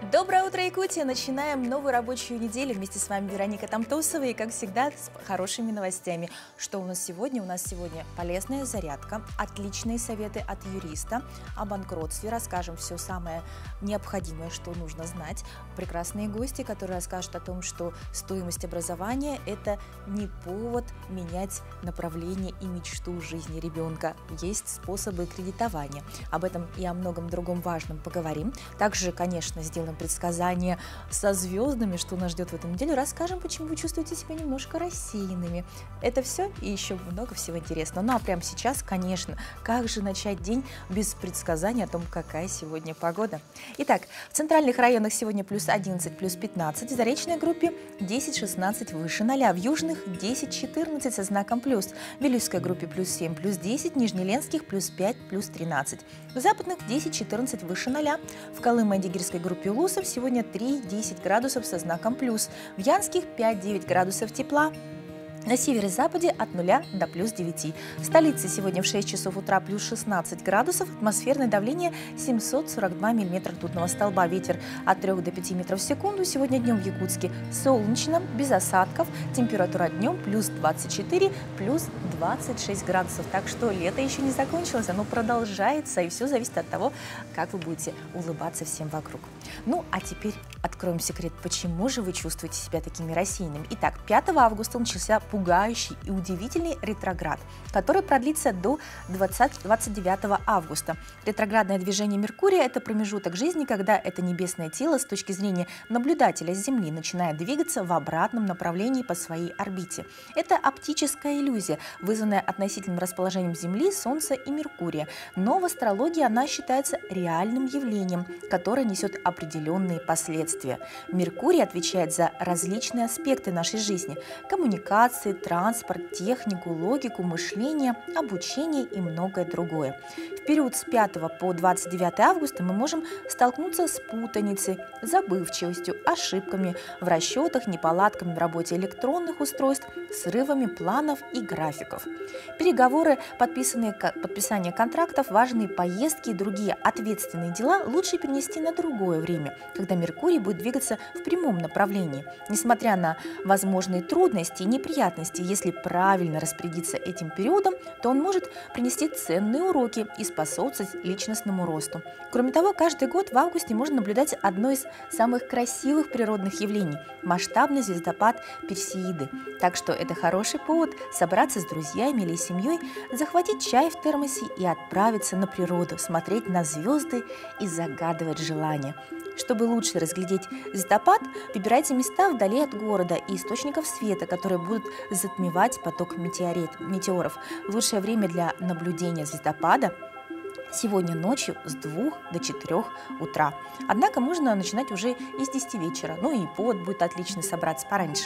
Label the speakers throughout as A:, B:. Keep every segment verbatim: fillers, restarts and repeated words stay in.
A: Доброе утро, Якутия! Начинаем новую рабочую неделю. Вместе с вами Вероника Тамтосова и, как всегда, с хорошими новостями. Что у нас сегодня? У нас сегодня полезная зарядка, отличные советы от юриста, о банкротстве. Расскажем все самое необходимое, что нужно знать. Прекрасные гости, которые расскажут о том, что стоимость образования – это не повод менять направление и мечту жизни ребенка. Есть способы кредитования. Об этом и о многом другом важном поговорим. Также, конечно, сделаем предсказания со звездами, что нас ждет в эту неделю. Расскажем, почему вы чувствуете себя немножко рассеянными. Это все и еще много всего интересного. Ну а прямо сейчас, конечно, как же начать день без предсказания о том, какая сегодня погода. Итак, в центральных районах сегодня плюс одиннадцать, плюс пятнадцать, в заречной группе десять-шестнадцать выше ноля, в южных десять-четырнадцать со знаком плюс, в Вилюйской группе плюс семь, плюс десять, Нижнеленских плюс пять, плюс тринадцать, в западных десять-четырнадцать выше ноля, в Колымо-Адыгейской группе Улусов сегодня три-десять градусов со знаком плюс, в Янских пять-девять градусов тепла. На северо-западе от нуля до плюс девяти. В столице сегодня в шесть часов утра плюс шестнадцать градусов, атмосферное давление семьсот сорок два миллиметра ртутного столба, ветер от трёх до пяти метров в секунду. Сегодня днем в Якутске солнечно, без осадков, температура днем плюс двадцать четыре, плюс двадцать шесть градусов. Так что лето еще не закончилось, оно продолжается, и все зависит от того, как вы будете улыбаться всем вокруг. Ну, а теперь откроем секрет, почему же вы чувствуете себя такими рассеянными. Итак, пятого августа начался пугающий и удивительный ретроград, который продлится до двадцать девятого августа. Ретроградное движение Меркурия – это промежуток жизни, когда это небесное тело с точки зрения наблюдателя с Земли начинает двигаться в обратном направлении по своей орбите. Это оптическая иллюзия, вызванная относительным расположением Земли, Солнца и Меркурия. Но в астрологии она считается реальным явлением, которое несет определенные последствия. Меркурий отвечает за различные аспекты нашей жизни – коммуникации, транспорт, технику, логику, мышление, обучение и многое другое. В период с пятого по двадцать девятое августа мы можем столкнуться с путаницей, забывчивостью, ошибками в расчетах, неполадками в работе электронных устройств, срывами планов и графиков. Переговоры, подписанные, подписание контрактов, важные поездки и другие ответственные дела лучше перенести на другое время, когда Меркурий будет двигаться в прямом направлении. Несмотря на возможные трудности и неприятности, если правильно распорядиться этим периодом, то он может принести ценные уроки и способствовать личностному росту. Кроме того, каждый год в августе можно наблюдать одно из самых красивых природных явлений – масштабный звездопад Персеиды. Так что это хороший повод собраться с друзьями или семьей, захватить чай в термосе и отправиться на природу, смотреть на звезды и загадывать желания. Чтобы лучше разглядеть звездопад, выбирайте места вдали от города и источников света, которые будут затмевать поток метеорит, метеоров. Лучшее время для наблюдения звездопада сегодня ночью с двух до четырёх утра. Однако можно начинать уже и с десяти вечера. Ну и повод будет отличный собраться пораньше.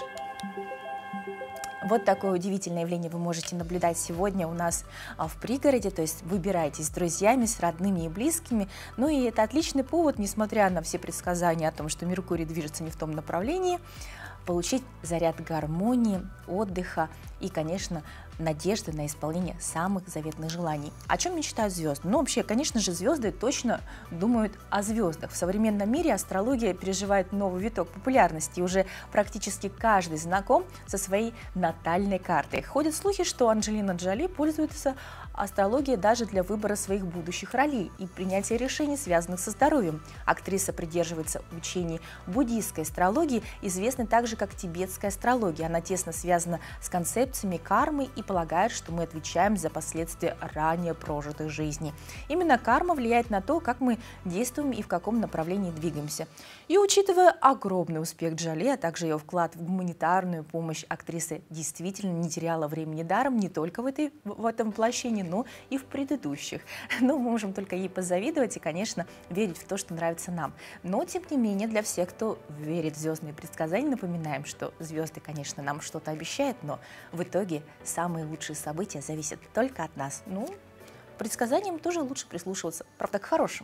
A: Вот такое удивительное явление вы можете наблюдать сегодня у нас в пригороде, то есть выбирайтесь с друзьями, с родными и близкими. Ну и это отличный повод, несмотря на все предсказания о том, что Меркурий движется не в том направлении, получить заряд гармонии, отдыха и, конечно, надежды на исполнение самых заветных желаний. О чем мечтают звезды? Ну, вообще, конечно же, звезды точно думают о звездах. В современном мире астрология переживает новый виток популярности, и уже практически каждый знаком со своей натальной картой. Ходят слухи, что Анджелина Джоли пользуется астрологией даже для выбора своих будущих ролей и принятия решений, связанных со здоровьем. Актриса придерживается учений буддийской астрологии, известной также как тибетская астрология. Она тесно связана с концепциями кармы и полагает, что мы отвечаем за последствия ранее прожитой жизни. Именно карма влияет на то, как мы действуем и в каком направлении двигаемся. И учитывая огромный успех Джоли, а также ее вклад в гуманитарную помощь, актриса действительно не теряла времени даром не только в, этой, в этом воплощении, но и в предыдущих. Но мы можем только ей позавидовать и, конечно, верить в то, что нравится нам. Но, тем не менее, для всех, кто верит в звездные предсказания, напоминаем, что звезды, конечно, нам что-то обещают, но в итоге самые лучшие события зависят только от нас. Ну, предсказаниям тоже лучше прислушиваться, правда, к хорошим.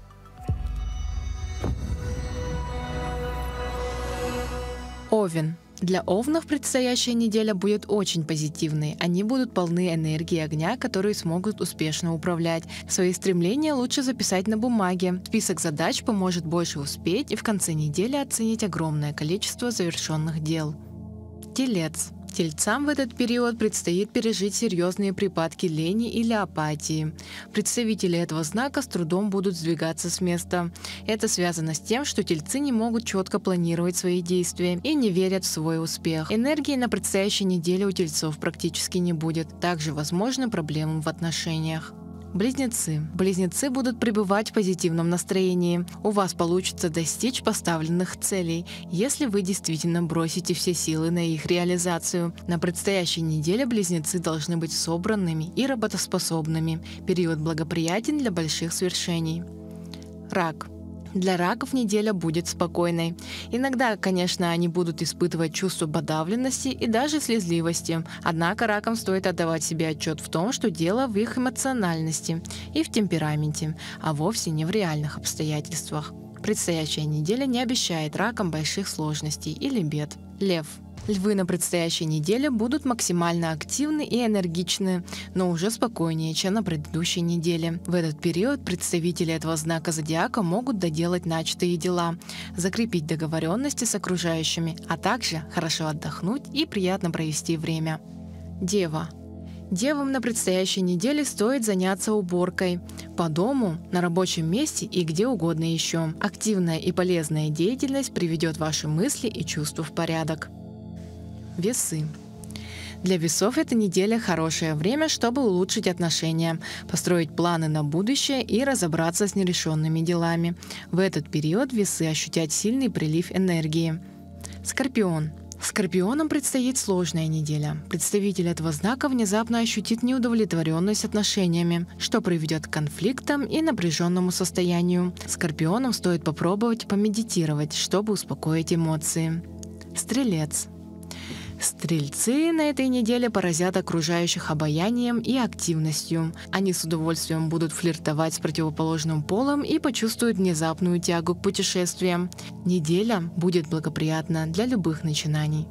B: Овен. Для овнов предстоящая неделя будет очень позитивной. Они будут полны энергии огня, которые смогут успешно управлять. Свои стремления лучше записать на бумаге. Список задач поможет больше успеть и в конце недели оценить огромное количество завершенных дел. Телец. Тельцам в этот период предстоит пережить серьезные припадки лени или апатии. Представители этого знака с трудом будут сдвигаться с места. Это связано с тем, что тельцы не могут четко планировать свои действия и не верят в свой успех. Энергии на предстоящей неделе у тельцов практически не будет. Также возможны проблемы в отношениях. Близнецы. Близнецы будут пребывать в позитивном настроении. У вас получится достичь поставленных целей, если вы действительно бросите все силы на их реализацию. На предстоящей неделе близнецы должны быть собранными и работоспособными. Период благоприятен для больших свершений. Рак. Для раков неделя будет спокойной. Иногда, конечно, они будут испытывать чувство подавленности и даже слезливости. Однако ракам стоит отдавать себе отчет в том, что дело в их эмоциональности и в темпераменте, а вовсе не в реальных обстоятельствах. Предстоящая неделя не обещает ракам больших сложностей или бед. Лев. Львы на предстоящей неделе будут максимально активны и энергичны, но уже спокойнее, чем на предыдущей неделе. В этот период представители этого знака зодиака могут доделать начатые дела, закрепить договоренности с окружающими, а также хорошо отдохнуть и приятно провести время. Дева. Девам на предстоящей неделе стоит заняться уборкой по дому, на рабочем месте и где угодно еще. Активная и полезная деятельность приведет ваши мысли и чувства в порядок. Весы. Для весов эта неделя хорошее время, чтобы улучшить отношения, построить планы на будущее и разобраться с нерешенными делами. В этот период весы ощутят сильный прилив энергии. Скорпион. Скорпионам предстоит сложная неделя. Представитель этого знака внезапно ощутит неудовлетворенность отношениями, что приведет к конфликтам и напряженному состоянию. Скорпионам стоит попробовать помедитировать, чтобы успокоить эмоции. Стрелец. Стрельцы на этой неделе поразят окружающих обаянием и активностью. Они с удовольствием будут флиртовать с противоположным полом и почувствуют внезапную тягу к путешествиям. Неделя будет благоприятна для любых начинаний.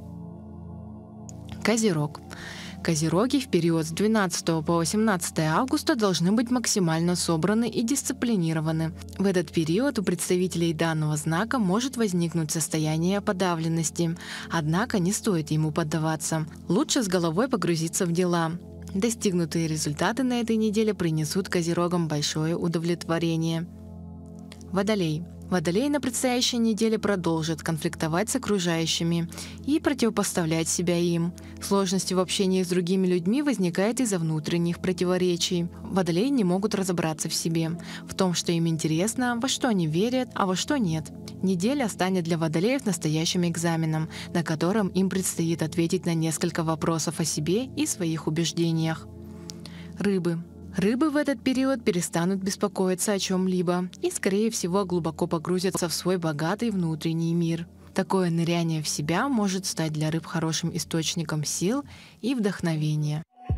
B: Козерог. Козероги в период с двенадцатого по восемнадцатое августа должны быть максимально собраны и дисциплинированы. В этот период у представителей данного знака может возникнуть состояние подавленности, однако не стоит ему поддаваться. Лучше с головой погрузиться в дела. Достигнутые результаты на этой неделе принесут козерогам большое удовлетворение. Водолей. Водолей на предстоящей неделе продолжит конфликтовать с окружающими и противопоставлять себя им. Сложности в общении с другими людьми возникают из-за внутренних противоречий. Водолеи не могут разобраться в себе, в том, что им интересно, во что они верят, а во что нет. Неделя станет для водолеев настоящим экзаменом, на котором им предстоит ответить на несколько вопросов о себе и своих убеждениях. Рыбы. Рыбы в этот период перестанут беспокоиться о чем-либо и, скорее всего, глубоко погрузятся в свой богатый внутренний мир. Такое ныряние в себя может стать для рыб хорошим источником сил и вдохновения.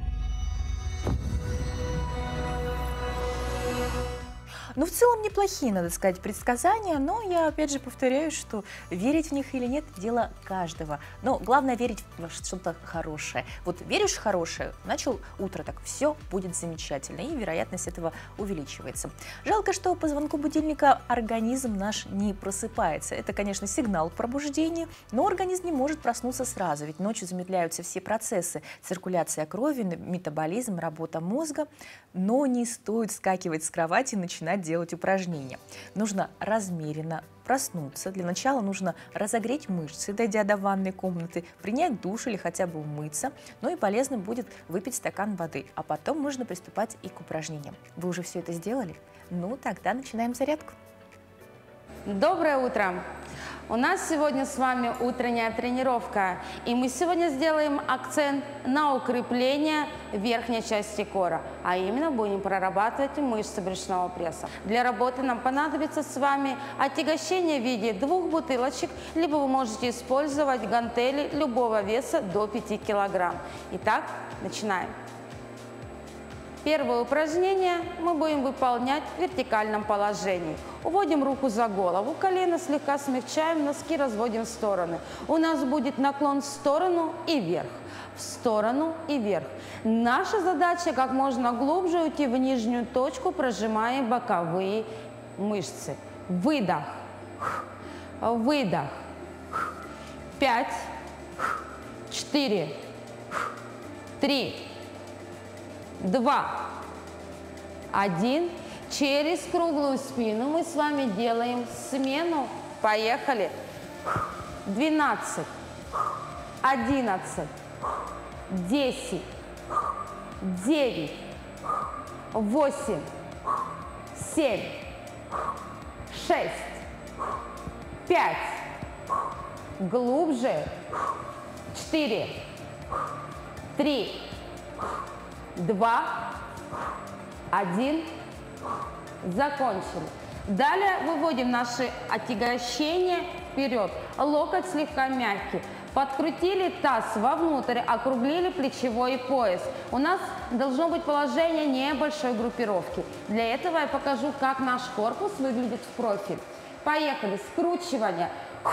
A: Ну, в целом неплохие, надо сказать, предсказания, но я опять же повторяю, что верить в них или нет – дело каждого. Но главное верить во что-то хорошее. Вот веришь в хорошее, начал утро так, все будет замечательно, и вероятность этого увеличивается. Жалко, что по звонку будильника организм наш не просыпается. Это, конечно, сигнал к пробуждению, но организм не может проснуться сразу, ведь ночью замедляются все процессы – циркуляция крови, метаболизм, работа мозга. Но не стоит вскакивать с кровати и начинать делать упражнения. Нужно размеренно проснуться. Для начала нужно разогреть мышцы, дойдя до ванной комнаты, принять душ или хотя бы умыться. Ну и полезно будет выпить стакан воды, а потом можно приступать и к упражнениям. Вы уже все это сделали? Ну, тогда начинаем зарядку.
C: Доброе утро! У нас сегодня с вами утренняя тренировка, и мы сегодня сделаем акцент на укрепление верхней части кора, а именно будем прорабатывать мышцы брюшного пресса. Для работы нам понадобится с вами отягощение в виде двух бутылочек, либо вы можете использовать гантели любого веса до пяти килограмм. Итак, начинаем. Первое упражнение мы будем выполнять в вертикальном положении. Уводим руку за голову, колено слегка смягчаем, носки разводим в стороны. У нас будет наклон в сторону и вверх, в сторону и вверх. Наша задача как можно глубже уйти в нижнюю точку, прожимая боковые мышцы. Выдох, выдох. Пять, четыре, три, два, один. Через круглую спину мы с вами делаем смену. Поехали. двенадцать, одиннадцать, десять, девять, восемь, семь, шесть, пять. Глубже. четыре, три, два, один. Закончили. Далее выводим наши отягощения вперед. Локоть слегка мягкий. Подкрутили таз вовнутрь, округлили плечевой пояс. У нас должно быть положение небольшой группировки. Для этого я покажу, как наш корпус выглядит в профиль. Поехали. Скручивание.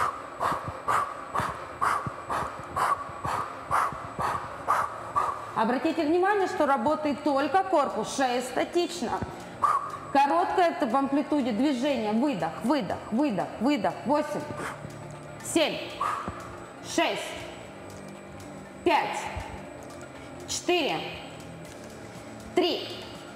C: Обратите внимание, что работает только корпус, шея статична. Короткое в амплитуде движения. Выдох, выдох, выдох, выдох. восемь, семь, шесть, пять, четыре, три,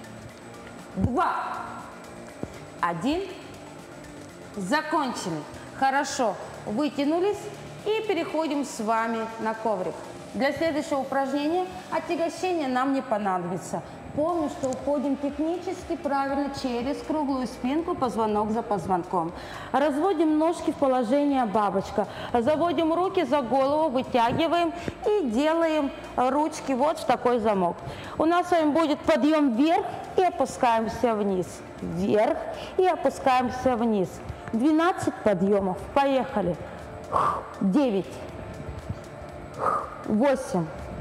C: два, один. Закончили. Хорошо. Вытянулись и переходим с вами на коврик. Для следующего упражнения отягощения нам не понадобится. Помню, что уходим технически правильно через круглую спинку, позвонок за позвонком. Разводим ножки в положение бабочка. Заводим руки за голову, вытягиваем и делаем ручки вот в такой замок. У нас с вами будет подъем вверх и опускаемся вниз. Вверх и опускаемся вниз. двенадцать подъемов. Поехали. девять, восемь,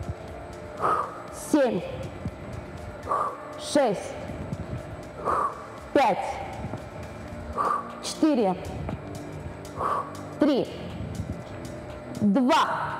C: семь, шесть, пять, четыре, три, два,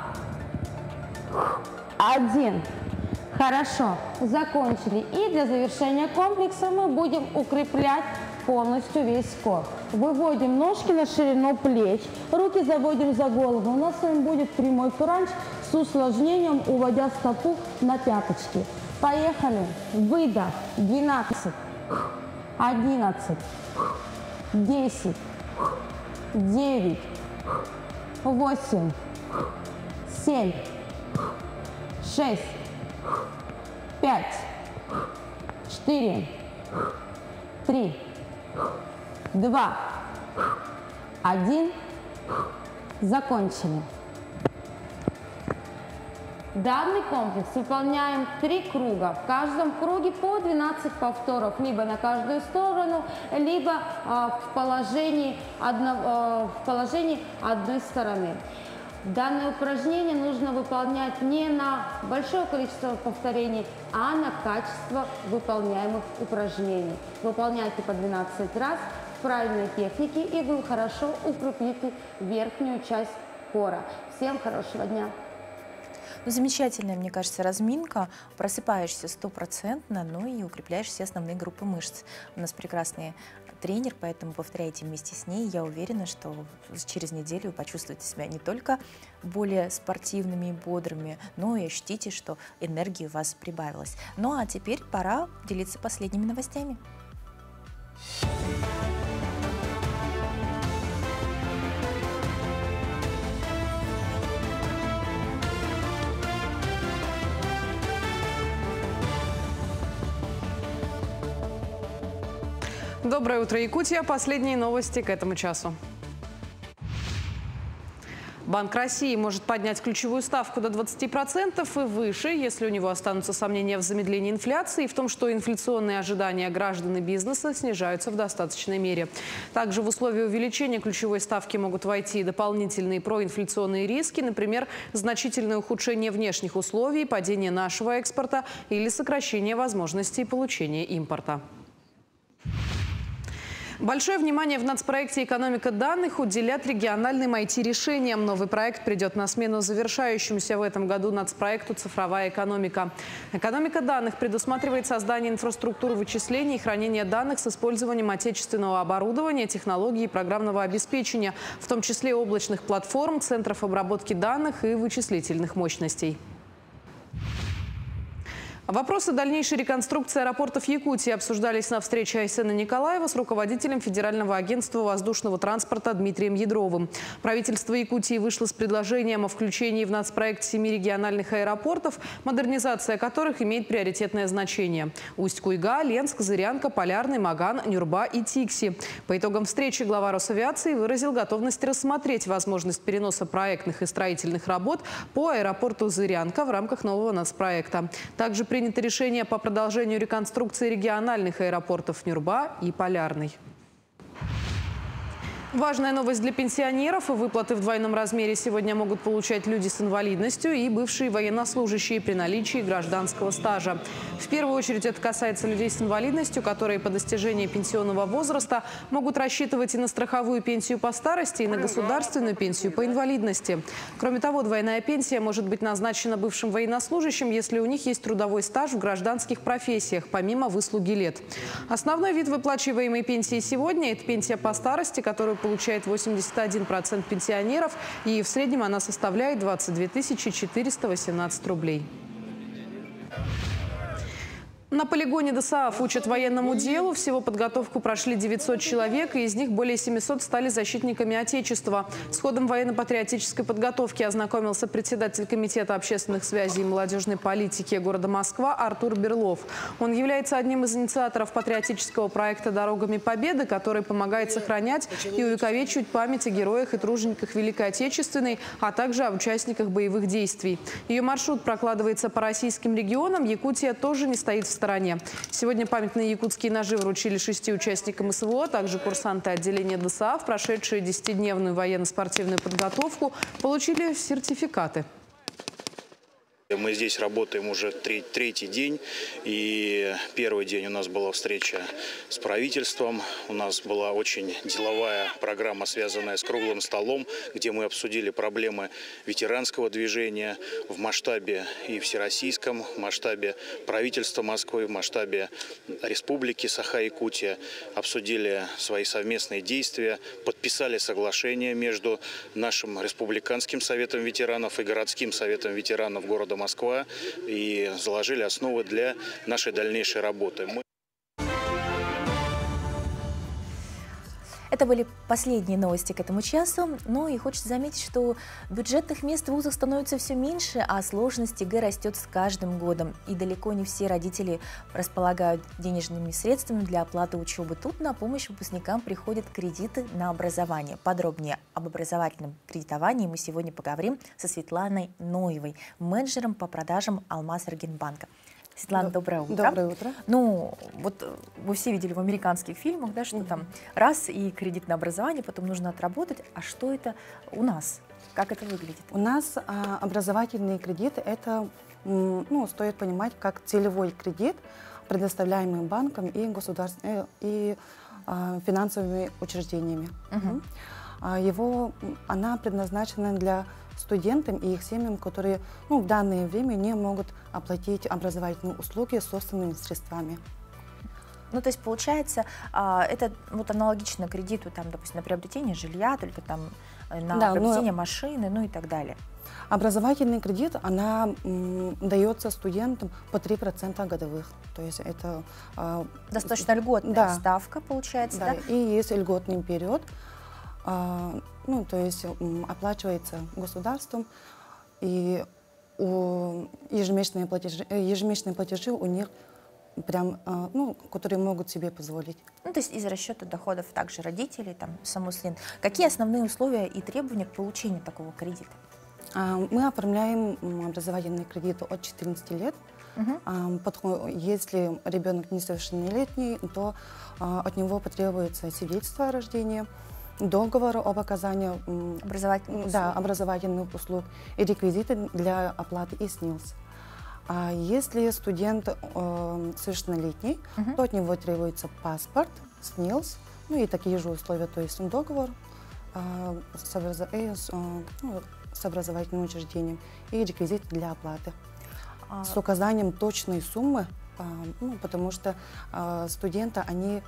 C: один. Хорошо, закончили. И для завершения комплекса мы будем укреплять полностью весь кор. Выводим ножки на ширину плеч, руки заводим за голову. У нас с вами будет прямой кранч с усложнением, уводя стопу на пяточки. Поехали. Выдох. двенадцать, одиннадцать, десять, девять, восемь, семь, шесть, пять, четыре, три, два, один. Закончили. Данный комплекс выполняем три круга. В каждом круге по двенадцать повторов, либо на каждую сторону, либо э, в, положении одно, э, в положении одной стороны. Данное упражнение нужно выполнять не на большое количество повторений, а на качество выполняемых упражнений. Выполняйте по двенадцать раз в правильной технике, и вы хорошо укрепите верхнюю часть кора. Всем хорошего дня!
A: Ну, замечательная, мне кажется, разминка. Просыпаешься стопроцентно, ну и укрепляешь все основные группы мышц. У нас прекрасный тренер, поэтому повторяйте вместе с ней. Я уверена, что через неделю вы почувствуете себя не только более спортивными и бодрыми, но и ощутите, что энергии у вас прибавилось. Ну а теперь пора делиться последними новостями.
D: Доброе утро, Якутия. Последние новости к этому часу. Банк России может поднять ключевую ставку до двадцати процентов и выше, если у него останутся сомнения в замедлении инфляции и в том, что инфляционные ожидания граждан и бизнеса снижаются в достаточной мере. Также в условия увеличения ключевой ставки могут войти дополнительные проинфляционные риски, например, значительное ухудшение внешних условий, падение нашего экспорта или сокращение возможностей получения импорта. Большое внимание в нацпроекте «Экономика данных» уделят региональным ай ти-решениям. Новый проект придет на смену завершающемуся в этом году нацпроекту «Цифровая экономика». Экономика данных предусматривает создание инфраструктуры вычислений и хранения данных с использованием отечественного оборудования, технологий и программного обеспечения, в том числе облачных платформ, центров обработки данных и вычислительных мощностей. Вопросы дальнейшей реконструкции аэропортов Якутии обсуждались на встрече Айсена Николаева с руководителем Федерального агентства воздушного транспорта Дмитрием Ядровым. Правительство Якутии вышло с предложением о включении в нацпроект семи региональных аэропортов, модернизация которых имеет приоритетное значение. Усть-Куйга, Ленск, Зырянка, Полярный, Маган, Нюрба и Тикси. По итогам встречи глава Росавиации выразил готовность рассмотреть возможность переноса проектных и строительных работ по аэропорту Зырянка в рамках нового нацпроекта. Также принято решение по продолжению реконструкции региональных аэропортов Нюрба и Полярный. Важная новость для пенсионеров. Выплаты в двойном размере сегодня могут получать люди с инвалидностью и бывшие военнослужащие при наличии гражданского стажа. В первую очередь это касается людей с инвалидностью, которые по достижении пенсионного возраста могут рассчитывать и на страховую пенсию по старости, и на государственную пенсию по инвалидности. Кроме того, двойная пенсия может быть назначена бывшим военнослужащим, если у них есть трудовой стаж в гражданских профессиях, помимо выслуги лет. Основной вид выплачиваемой пенсии сегодня – это пенсия по старости, которую получает восемьдесят один процент пенсионеров, и в среднем она составляет двадцать две тысячи четыреста восемнадцать рублей. На полигоне ДОСААФ учат военному делу. Всего подготовку прошли девятьсот человек, и из них более семисот стали защитниками Отечества. С ходом военно-патриотической подготовки ознакомился председатель Комитета общественных связей и молодежной политики города Москва Артур Берлов. Он является одним из инициаторов патриотического проекта «Дорогами Победы», который помогает сохранять и увековечивать память о героях и тружениках Великой Отечественной, а также о участниках боевых действий. Ее маршрут прокладывается по российским регионам. Якутия тоже не стоит в стороне. Сегодня памятные якутские ножи вручили шести участникам СВО, а также курсанты отделения ДОСААФ, прошедшие десятидневную военно-спортивную подготовку, получили сертификаты.
E: Мы здесь работаем уже третий день, и первый день у нас была встреча с правительством. У нас была очень деловая программа, связанная с круглым столом, где мы обсудили проблемы ветеранского движения в масштабе и всероссийском, в масштабе правительства Москвы, в масштабе республики Саха-Якутия. Обсудили свои совместные действия, подписали соглашение между нашим республиканским советом ветеранов и городским советом ветеранов города Москва и заложили основы для нашей дальнейшей работы. Мы...
A: Это были последние новости к этому часу. Ну и хочется заметить, что бюджетных мест в вузах становится все меньше, а сложность ЕГЭ растет с каждым годом. И далеко не все родители располагают денежными средствами для оплаты учебы. Тут на помощь выпускникам приходят кредиты на образование. Подробнее об образовательном кредитовании мы сегодня поговорим со Светланой Ноевой, менеджером по продажам Алмаз-Энергетбанка. Светлана, доброе утро.
F: Доброе утро.
A: Ну, вот вы все видели в американских фильмах, да, что mm-hmm. там раз и кредит на образование, потом нужно отработать. А что это у нас? Как это выглядит?
F: У нас а, образовательный кредит, это, ну, стоит понимать, как целевой кредит, предоставляемый банком и государственными, и а, финансовыми учреждениями. Mm-hmm. а, его, она предназначена для студентам и их семьям, которые, ну, в данное время не могут оплатить образовательные услуги собственными средствами.
A: Ну, то есть, получается, это вот аналогично кредиту, там, допустим, на приобретение жилья, только там на да, приобретение но... машины, ну и так далее.
F: Образовательный кредит, она м, дается студентам по три процента годовых. То есть это... Э,
A: достаточно льготная да. ставка, получается, да?
F: Да, и есть льготный период. Э, ну, то есть м, оплачивается государством, и у ежемесячные платежи, ежемесячные платежи у них прям, э, ну, которые могут себе позволить.
A: Ну, то есть из расчета доходов также родителей, там, саму студент. Какие основные условия и требования к получению такого кредита?
F: А, Мы оформляем м, образовательный кредит от четырнадцати лет.
A: Мгм.
F: А, подхо- Если ребенок несовершеннолетний, то а, от него потребуется свидетельство о рождении, договор об оказании м,
A: Образовательных
F: да,
A: услуг.
F: образовательных услуг и реквизиты для оплаты и СНИЛС. А если студент э, совершеннолетний,
A: Мгм.
F: то от него требуется паспорт, СНИЛС, ну и такие же условия, то есть договор э, с, образо- э, с, э, ну, с образовательным учреждением и реквизиты для оплаты.
A: А,
F: С указанием точной суммы, а, ну, потому что а, студенты, они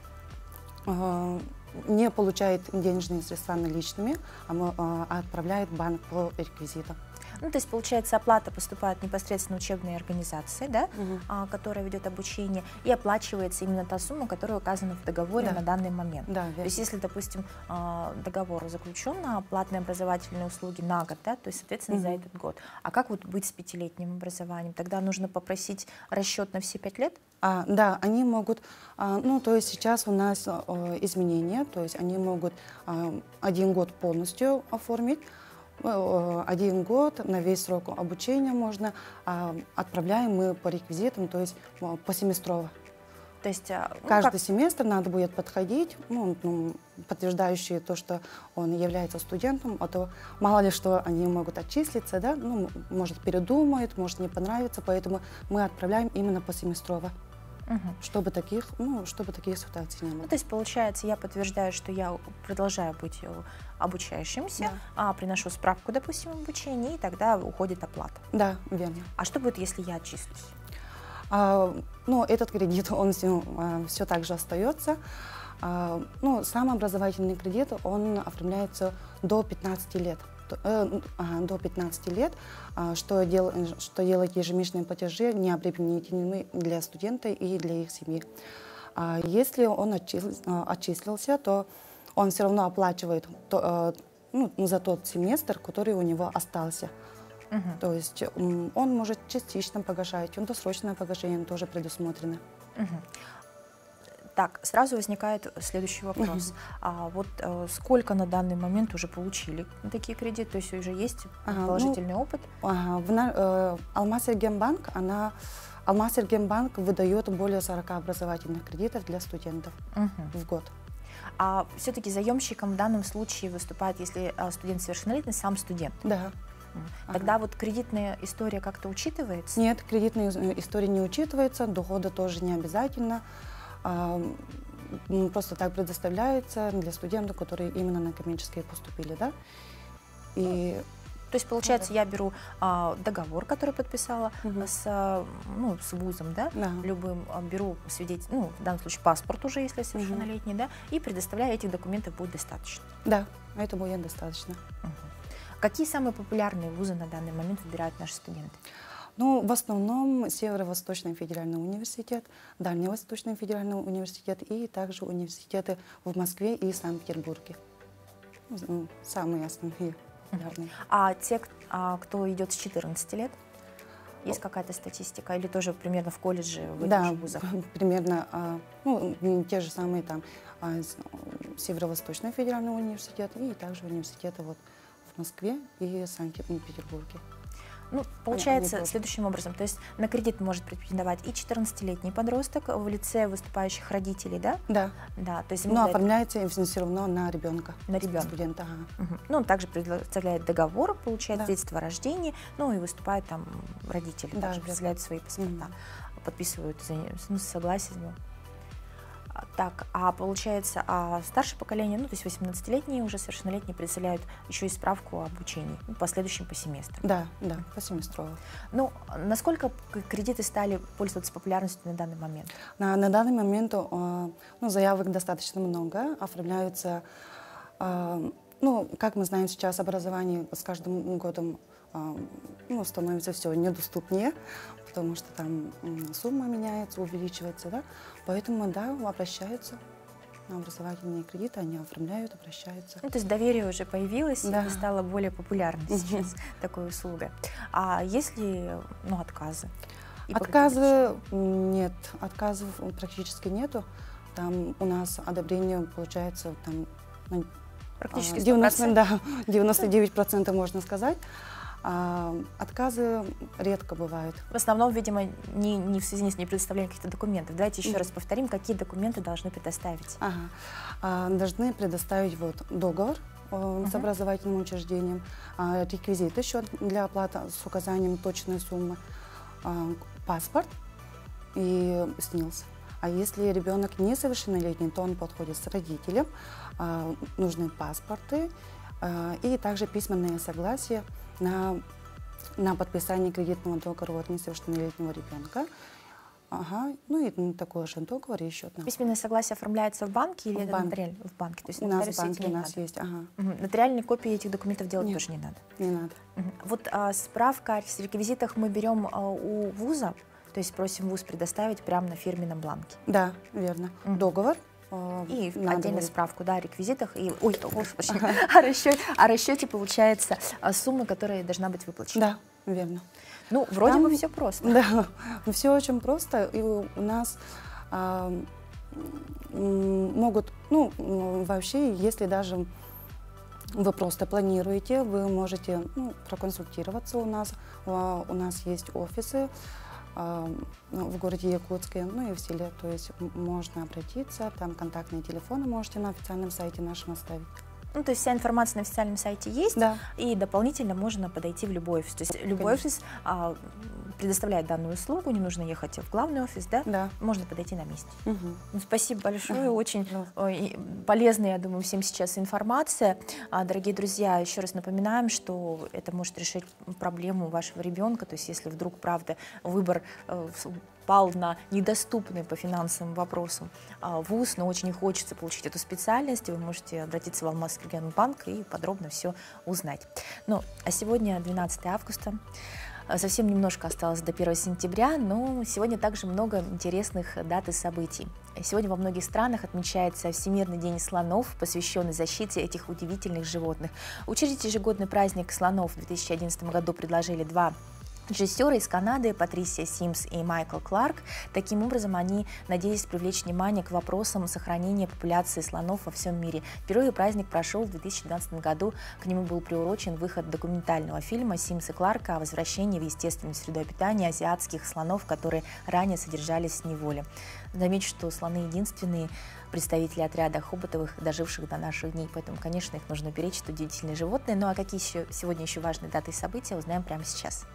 F: а, не получают денежные средства наличными, а, мо- а отправляют в банк по реквизитам.
A: Ну, то есть, получается, оплата поступает непосредственно в учебные организации, да,
F: Мгм.
A: а, которая ведет обучение, и оплачивается именно та сумма, которая указана в договоре
F: Да.
A: на данный момент.
F: Да,
A: То
F: верно.
A: есть, если, допустим, а, договор заключен на платные образовательные услуги на год, да, то есть, соответственно, за
F: Мгм.
A: этот год. А как вот быть с пятилетним образованием? Тогда нужно попросить расчет на все пять лет?
F: А, да, они могут, а, ну, то есть сейчас у нас а, изменения, то есть они могут а, один год полностью оформить, э, один год на весь срок обучения можно, а, отправляем мы по реквизитам, то есть а, посеместрово.
A: То есть, а, ну,
F: Каждый
A: как-
F: семестр надо будет подходить, ну, ну, подтверждающие то, что он является студентом, а то мало ли что они могут отчислиться, да, ну, может передумают, может не понравится, поэтому мы отправляем именно посеместрово,
A: Мгм.
F: чтобы таких, ну, чтобы таких ситуаций не
A: Ну,
F: было.
A: то есть, получается, я подтверждаю, что я продолжаю быть э, обучающимся,
F: Да.
A: а, приношу справку, допустим, об обучении, и тогда уходит оплата.
F: Да, верно.
A: А что будет, если я отчислюсь?
F: А, ну, этот кредит, он все, все так же остается. А, ну, сам образовательный кредит, он оформляется до пятнадцати лет. То- э, ага, до пятнадцати лет, а, что, дел, что делать ежемесячные платежи необременительными для студента и для их семьи. А если он отчислился, отчислился, то он все равно оплачивает то, э, ну, за тот семестр, который у него остался.
A: Мгм.
F: То есть м, он может частично погашать, он досрочное погашение тоже предусмотрено.
A: Мгм. Так, сразу возникает следующий вопрос. А вот э, сколько на данный момент уже получили такие кредиты? То есть уже есть
F: Ага, ну,
A: положительный опыт?
F: Ага, в на- э, Алмаз-Эргенбанк, она Алмаз-Эргенбанк выдает более сорока образовательных кредитов для студентов
A: Мгм.
F: в год.
A: А все-таки заемщиком в данном случае выступает, если э, студент совершеннолетний, сам студент.
F: Да.
A: М.
F: Ага.
A: Тогда вот кредитная история как-то учитывается?
F: Нет, кредитная э, история не учитывается, дохода тоже не обязательно. А, м, просто так предоставляется для студентов, которые именно на коммерческие поступили, да. И
A: То есть, получается, я беру а, договор, который подписала
F: Мгм.
A: с, а, ну, с вузом, да,
F: да.
A: любым, а, беру свидетель, ну, в данном случае паспорт уже, если я совершеннолетний, да, и предоставляю, этих документов будет достаточно.
F: Да, это будет достаточно.
A: Мгм. Какие самые популярные вузы на данный момент выбирают наши студенты?
F: Ну, в основном Северо-Восточный федеральный университет, Дальневосточный федеральный университет и также университеты в Москве и Санкт-Петербурге. Ну, самые основные популярные.
A: А те, к- а, кто идет с четырнадцати лет, есть какая-то статистика? Или тоже примерно в колледже, в этих
F: Да,
A: же вузах?
F: примерно, а, ну, м, те же самые там а, с- Северо-Восточный федеральный университет и также университеты вот в Москве и Санкт-Петербурге.
A: Ну, получается
F: тоже.
A: следующим образом. То есть на кредит может претендовать и четырнадцатилетний подросток в лице выступающих родителей, да?
F: Да,
A: Да, то есть ему
F: но
A: за это-
F: оформляется все равно на ребенка.
A: На ребенка.
F: Студента, ага.
A: Мгм. Ну, он также предоставляет договор, получает
F: Да.
A: свидетельство о рождении, ну и выступают там родители,
F: Да,
A: также
F: верно.
A: представляют свои паспорта,
F: Мгм.
A: подписывают за, ну, согласие. Ну. А, Так, а получается, а старшее поколение, ну, то есть восемнадцатилетние, уже совершеннолетние, представляют еще и справку об обучении, ну, последующим по семестру.
F: Да, да, по семестрово.
A: Ну, насколько к- кредиты стали пользоваться популярностью на данный момент?
F: На, на данный момент э, ну, заявок достаточно много, оформляются, э, ну, как мы знаем, сейчас образование с каждым годом э, ну, становится все недоступнее, потому что там м, сумма меняется, увеличивается, да, поэтому, да, обращаются на образовательные кредиты, они оформляют, обращаются.
A: Ну, то есть доверие уже появилось, и
F: Да.
A: это стало более популярной
F: Мгм.
A: сейчас такой услугой. А есть ли, ну, отказы? И по
F: Отказы нет, отказов практически нету. Там у нас одобрение получается там, ну,
A: Практически
F: девяносто, да, девяносто девять процентов можно сказать. А отказы редко бывают.
A: В основном, видимо, не, не в связи с непредоставлением каких-то документов. Давайте еще раз повторим, какие документы должны предоставить.
F: Ага. А, должны предоставить вот договор э, с
A: Мгм.
F: образовательным учреждением, а, реквизиты, счет для оплаты с указанием точной суммы, а, паспорт и СНИЛС. А если ребенок несовершеннолетний, то он подходит с родителем, а, нужны паспорты а, и также письменное согласие на, на подписание кредитного договора от несовершеннолетнего ребенка. Ага, ну и ну, такой же договор и счет. На...
A: Письменное согласие оформляется в банке или
F: В
A: это
F: банке.
A: нотариально? В банке. То есть
F: У нас в
A: нотариусу
F: банке
A: идти
F: у
A: не
F: нас
A: надо.
F: есть, ага,
A: Мгм. Нотариальные копии этих документов делать
F: Нет.
A: тоже не надо.
F: не надо.
A: Мгм. Вот а, справка о реквизитах мы берем а, у вуза, то есть просим вуз предоставить прямо на фирменном бланке.
F: Да, верно.
A: Мгм.
F: Договор. э,
A: И
F: на
A: отдельно
F: договоре.
A: справку, да, о реквизитах. И, ой, о, господи, о, расчете, о расчете получается а, сумма, которая должна быть выплачена.
F: Да, верно.
A: Ну, вроде
F: Там-
A: бы все просто.
F: Да, все очень просто. И у у нас а, м, могут, ну, м, вообще, если даже вы просто планируете, вы можете ну, проконсультироваться у нас. А, У нас есть офисы а, ну, в городе Якутске, ну и в селе. То есть м- можно обратиться, там контактные телефоны можете на официальном сайте нашем оставить.
A: Ну, то есть вся информация на официальном сайте есть,
F: Да.
A: и дополнительно можно подойти в любой офис. То есть любой
F: Конечно.
A: офис а, предоставляет данную услугу, не нужно ехать в главный офис, да?
F: Да.
A: Можно подойти на месте.
F: Мгм.
A: Ну, спасибо большое,
F: Ага,
A: очень
F: пожалуйста.
A: ой, полезная, я думаю, всем сейчас информация. А, дорогие друзья, еще раз напоминаем, что это может решить проблему вашего ребенка, то есть если вдруг, правда, выбор э, в- пал на недоступный по финансовым вопросам а, вуз, но очень хочется получить эту специальность, вы можете обратиться в Алмазский региональный банк и подробно все узнать. Ну, а сегодня двенадцатое августа. А, Совсем немножко осталось до первого сентября, но сегодня также много интересных дат и событий. Сегодня во многих странах отмечается Всемирный день слонов, посвященный защите этих удивительных животных. Учредить ежегодный праздник слонов в две тысячи одиннадцатом году предложили два режиссеры из Канады Патрисия Симс и Майкл Кларк. Таким образом, они надеялись привлечь внимание к вопросам сохранения популяции слонов во всем мире. Впервые праздник прошел в две тысячи двенадцатом году. К нему был приурочен выход документального фильма Симс и Кларка о возвращении в естественную среду обитания азиатских слонов, которые ранее содержались в неволе. Замечу, что слоны единственные представители отряда хоботовых, доживших до наших дней. Поэтому, конечно, их нужно беречь, это удивительные животные. Ну а какие еще, сегодня еще важные даты и события, узнаем прямо сейчас.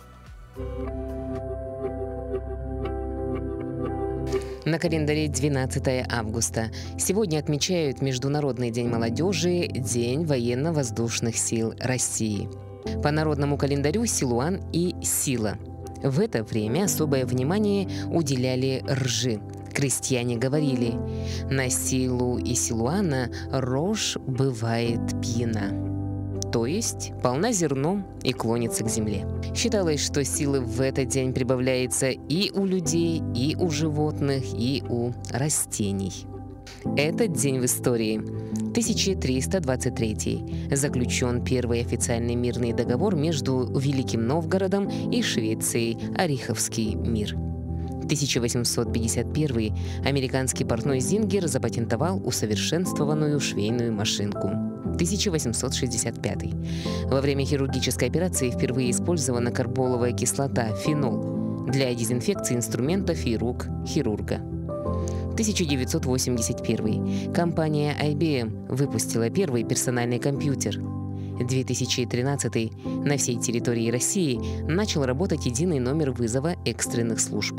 G: На календаре двенадцатое августа. Сегодня отмечают Международный день молодежи, День военно-воздушных сил России. По народному календарю Силуан и Сила. В это время особое внимание уделяли ржи. Крестьяне говорили: «На силу и Силуана рожь бывает пьяна». То есть полна зерном и клонится к земле. Считалось, что силы в этот день прибавляется и у людей, и у животных, и у растений. Этот день в истории. тысяча триста двадцать третий. Заключен первый официальный мирный договор между Великим Новгородом и Швецией, Ореховский мир. тысяча восемьсот пятьдесят первый. Американский портной Зингер запатентовал усовершенствованную швейную машинку. тысяча восемьсот шестьдесят пятый. Во время хирургической операции впервые использована карболовая кислота, фенол, для дезинфекции инструментов и рук хирурга. тысяча девятьсот восемьдесят первый. Компания ай би эм выпустила первый персональный компьютер. две тысячи тринадцатый. На всей территории России начал работать единый номер вызова экстренных служб.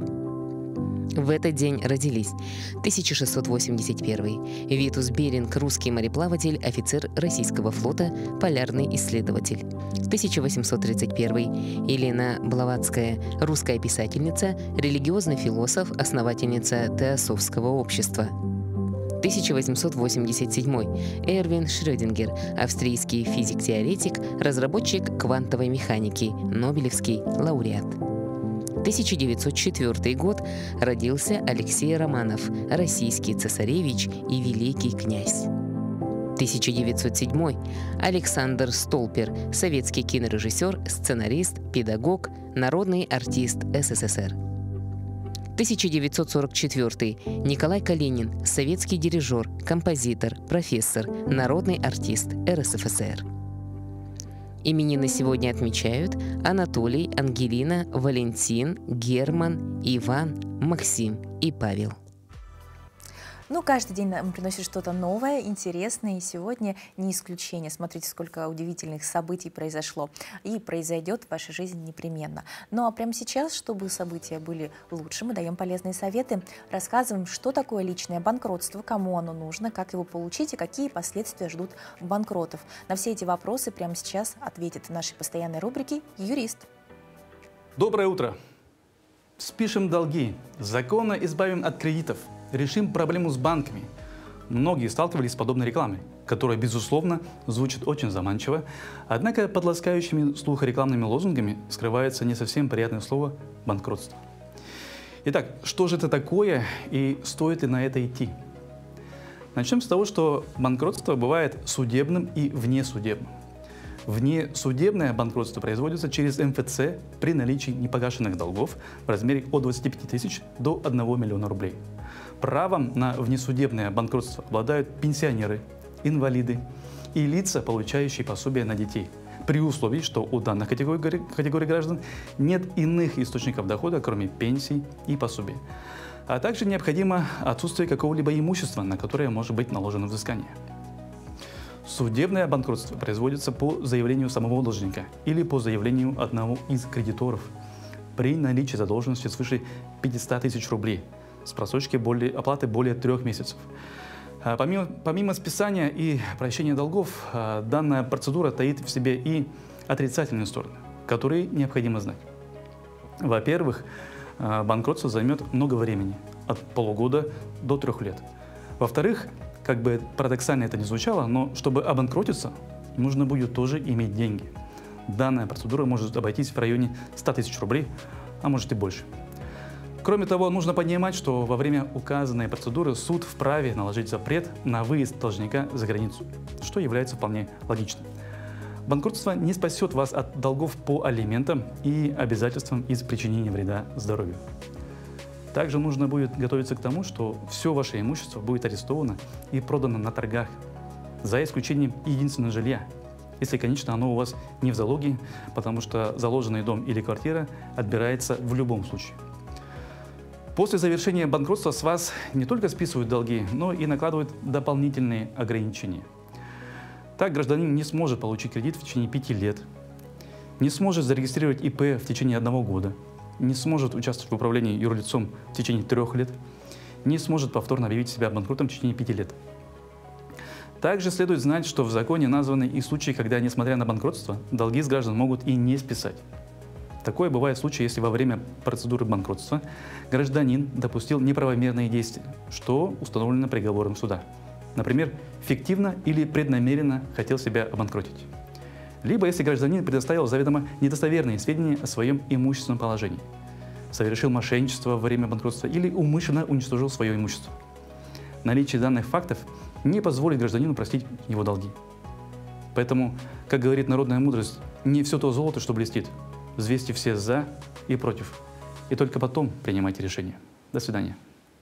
G: В этот день родились: тысяча шестьсот восемьдесят первый. Витус Беринг, русский мореплаватель, офицер российского флота, полярный исследователь. тысяча восемьсот тридцать первый. Елена Блаватская, русская писательница, религиозный философ, основательница Теософского общества. тысяча восемьсот восемьдесят седьмой. Эрвин Шрёдингер, австрийский физик-теоретик, разработчик квантовой механики, Нобелевский лауреат. тысяча девятьсот четвёртый год. Родился Алексей Романов, российский цесаревич и великий князь. тысяча девятьсот седьмой. Александр Столпер, советский кинорежиссер, сценарист, педагог, народный артист эс эс эс эр. тысяча девятьсот сорок четвёртый. Николай Калинин, советский дирижер, композитор, профессор, народный артист эр эс эф эс эр. Именины сегодня отмечают Анатолий, Ангелина, Валентин, Герман, Иван, Максим и Павел.
A: Ну, каждый день нам приносит что-то новое, интересное, и сегодня не исключение. Смотрите, сколько удивительных событий произошло и произойдет в вашей жизни непременно. Ну, а прямо сейчас, чтобы события были лучше, мы даем полезные советы, рассказываем, что такое личное банкротство, кому оно нужно, как его получить и какие последствия ждут банкротов. На все эти вопросы прямо сейчас ответит в нашей постоянной рубрике «Юрист».
H: Доброе утро! Спишем долги, законно избавим от кредитов, решим проблему с банками. Многие сталкивались с подобной рекламой, которая, безусловно, звучит очень заманчиво, однако под ласкающими слух рекламными лозунгами скрывается не совсем приятное слово «банкротство». Итак, что же это такое и стоит ли на это идти? Начнем с того, что банкротство бывает судебным и внесудебным. Внесудебное банкротство производится через эм эф цэ при наличии непогашенных долгов в размере от двадцати пяти тысяч до одного миллиона рублей. Правом на внесудебное банкротство обладают пенсионеры, инвалиды и лица, получающие пособия на детей, при условии, что у данных категорий, категорий граждан нет иных источников дохода, кроме пенсий и пособий. А также необходимо отсутствие какого-либо имущества, на которое может быть наложено взыскание. Судебное банкротство производится по заявлению самого должника или по заявлению одного из кредиторов при наличии задолженности свыше пятисот тысяч рублей с просрочкой более, оплаты более трех месяцев. Помимо, помимо списания и прощения долгов, данная процедура таит в себе и отрицательные стороны, которые необходимо знать. Во-первых, банкротство займет много времени, от полугода до трех лет. Во-вторых, как бы парадоксально это ни звучало, но чтобы обанкротиться, нужно будет тоже иметь деньги. Данная процедура может обойтись в районе ста тысяч рублей, а может и больше. Кроме того, нужно понимать, что во время указанной процедуры суд вправе наложить запрет на выезд должника за границу, что является вполне логичным. Банкротство не спасет вас от долгов по алиментам и обязательствам из причинения вреда здоровью. Также нужно будет готовиться к тому, что все ваше имущество будет арестовано и продано на торгах, за исключением единственного жилья, если, конечно, оно у вас не в залоге, потому что заложенный дом или квартира отбирается в любом случае. После завершения банкротства с вас не только списывают долги, но и накладывают дополнительные ограничения. Так гражданин не сможет получить кредит в течение пяти лет, не сможет зарегистрировать и пэ в течение одного года, не сможет участвовать в управлении юрлицом в течение трех лет, не сможет повторно объявить себя банкротом в течение пяти лет. Также следует знать, что в законе названы и случаи, когда, несмотря на банкротство, долги с граждан могут и не списать. Такое бывает в случае, если во время процедуры банкротства гражданин допустил неправомерные действия, что установлено приговором суда. Например, фиктивно или преднамеренно хотел себя обанкротить. Либо если гражданин предоставил заведомо недостоверные сведения о своем имущественном положении, совершил мошенничество во время банкротства или умышленно уничтожил свое имущество. Наличие данных фактов не позволит гражданину простить его долги. Поэтому, как говорит народная мудрость, не все то золото, что блестит. Взвесьте все «за» и «против». И только потом принимайте решение. До свидания.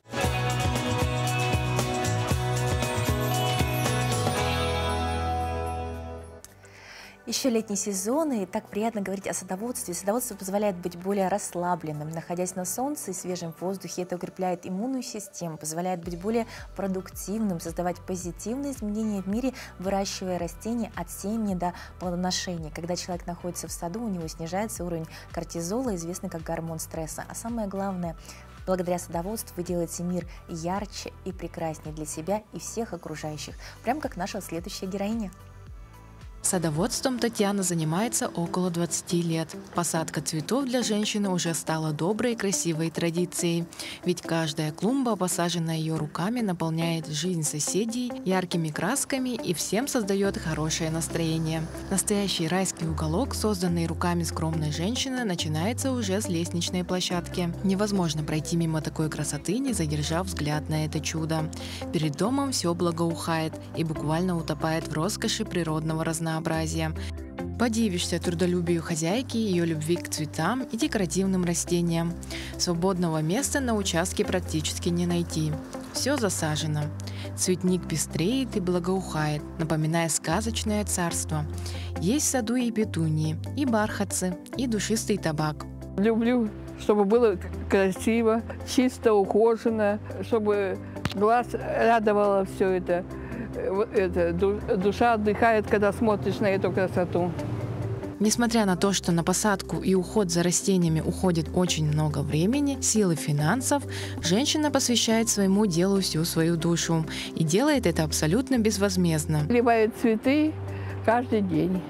A: Еще летний сезон, и так приятно говорить о садоводстве. Садоводство позволяет быть более расслабленным. Находясь на солнце и свежем воздухе, это укрепляет иммунную систему, позволяет быть более продуктивным, создавать позитивные изменения в мире, выращивая растения от семени до плодоношения. Когда человек находится в саду, у него снижается уровень кортизола, известный как гормон стресса. А самое главное, благодаря садоводству вы делаете мир ярче и прекраснее для себя и всех окружающих. Прям как наша следующая героиня.
B: Садоводством Татьяна занимается около двадцати лет. Посадка цветов для женщины уже стала доброй и красивой традицией. Ведь каждая клумба, посаженная ее руками, наполняет жизнь соседей яркими красками и всем создает хорошее настроение. Настоящий райский уголок, созданный руками скромной женщины, начинается уже с лестничной площадки. Невозможно пройти мимо такой красоты, не задержав взгляд на это чудо. Перед домом все благоухает и буквально утопает в роскоши природного разнообразия. Подивишься трудолюбию хозяйки, ее любви к цветам и декоративным растениям. Свободного места на участке практически не найти. Все засажено. Цветник пестреет и благоухает, напоминая сказочное царство. Есть в саду и петунии, и бархатцы, и душистый табак.
I: Люблю, чтобы было красиво, чисто, ухожено, чтобы глаз радовало все это. это. Душа отдыхает, когда смотришь на эту красоту.
B: Несмотря на то, что на посадку и уход за растениями уходит очень много времени, сил и финансов, женщина посвящает своему делу всю свою душу и делает это абсолютно безвозмездно.
I: Поливает цветы каждый день.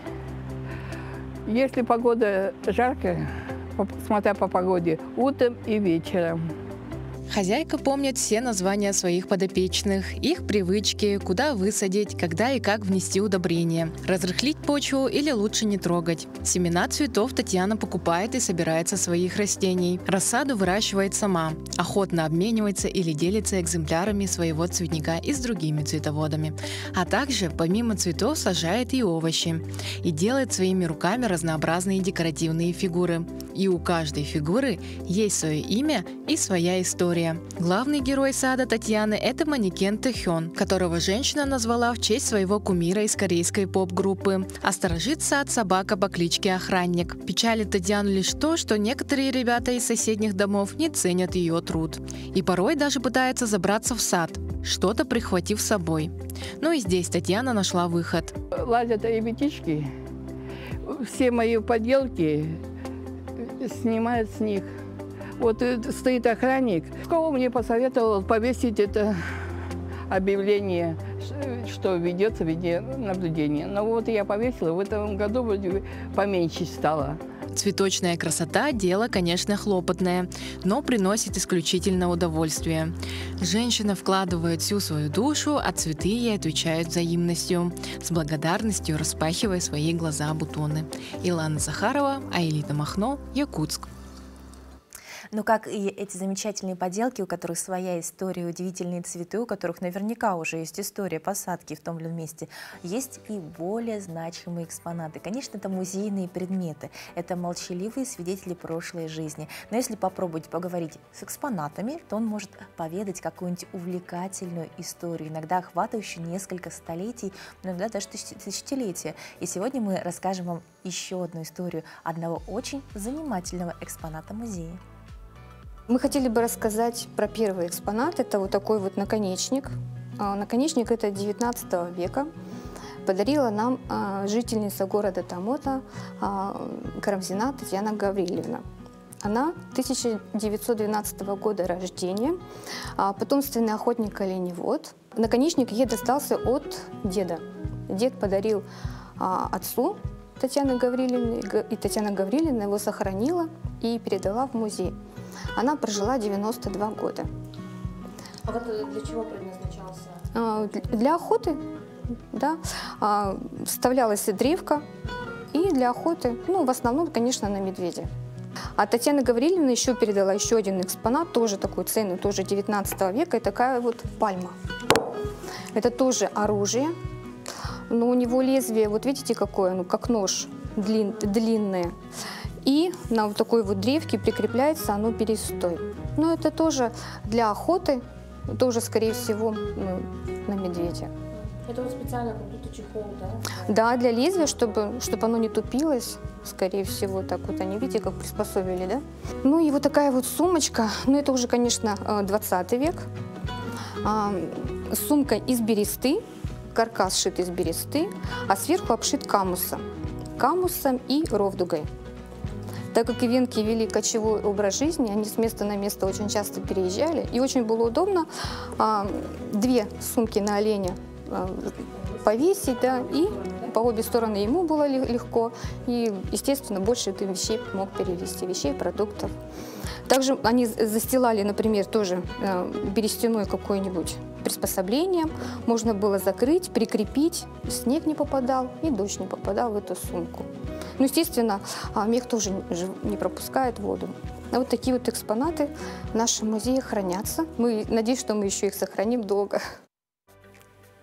I: Если погода жаркая, смотря по погоде, утром и вечером.
B: Хозяйка помнит все названия своих подопечных, их привычки, куда высадить, когда и как внести удобрения, разрыхлить почву или лучше не трогать. Семена цветов Татьяна покупает и собирает со своих растений. Рассаду выращивает сама, охотно обменивается или делится экземплярами своего цветника и с другими цветоводами. А также, помимо цветов, сажает и овощи. И делает своими руками разнообразные декоративные фигуры. И у каждой фигуры есть свое имя и своя история. Главный герой сада Татьяны – это манекен Тэхён, которого женщина назвала в честь своего кумира из корейской поп-группы. А сторожит сад собака по кличке Охранник. Печалит Татьяну лишь то, что некоторые ребята из соседних домов не ценят ее труд. И порой даже пытаются забраться в сад, что-то прихватив с собой. Ну и здесь Татьяна нашла выход.
I: Лазят ребятишки, все мои поделки снимают с них. Вот стоит охранник. Кого мне посоветовал повесить это объявление, что ведется видеонаблюдение. Но вот я повесила, в этом году вроде поменьше стало.
B: Цветочная красота – дело, конечно, хлопотное, но приносит исключительно удовольствие. Женщина вкладывает всю свою душу, а цветы ей отвечают взаимностью, с благодарностью распахивая свои глаза-бутоны. Илана Захарова, Аэлита Махно, Якутск.
A: Ну, как и эти замечательные поделки, у которых своя история, удивительные цветы, у которых наверняка уже есть история посадки в том или ином месте, есть и более значимые экспонаты. Конечно, это музейные предметы, это молчаливые свидетели прошлой жизни. Но если попробовать поговорить с экспонатами, то он может поведать какую-нибудь увлекательную историю, иногда охватывающую несколько столетий, иногда даже тысячелетия. И сегодня мы расскажем вам еще одну историю одного очень занимательного экспоната музея.
J: Мы хотели бы рассказать про первый экспонат. Это вот такой вот наконечник. Наконечник это девятнадцатого века. Подарила нам жительница города Тамота Карамзина Татьяна Гаврилевна. Она тысяча девятьсот двенадцатого года рождения, потомственный охотник-оленевод. Наконечник ей достался от деда. Дед подарил отцу Татьяны Гаврилевны, и Татьяна Гаврилевна его сохранила и передала в музей. Она прожила девяносто два года.
A: А вот для чего предназначался?
J: Для охоты, да. Вставлялась древко и для охоты, ну, в основном, конечно, на медведя. А Татьяна Гаврилевна еще передала еще один экспонат, тоже такой ценный, тоже девятнадцатого века, и такая вот пальма. Это тоже оружие, но у него лезвие, вот видите, какое, ну, как нож, длин, длинное. И на вот такой вот древке прикрепляется оно берестой. Но это тоже для охоты, тоже, скорее всего, ну, на медведя.
A: Это вот специально как будто чехол, да?
J: Да, для лезвия, чтобы, чтобы оно не тупилось, скорее всего, так вот они, видите, как приспособили, да? Ну и вот такая вот сумочка, ну это уже, конечно, двадцатый век. Сумка из бересты, каркас сшит из бересты, а сверху обшит камусом, камусом и ровдугой. Так как ивенки вели кочевой образ жизни, они с места на место очень часто переезжали, и очень было удобно а, две сумки на оленя а, повесить, да, и по обе стороны ему было легко, и, естественно, больше ты вещей мог перевести, вещей, продуктов. Также они застилали, например, тоже а, берестяное какое-нибудь приспособление, можно было закрыть, прикрепить, снег не попадал и дождь не попадал в эту сумку. Ну, естественно, мех тоже не пропускает воду. А вот такие вот экспонаты в нашем музее хранятся. Мы надеюсь, что мы еще их сохраним долго.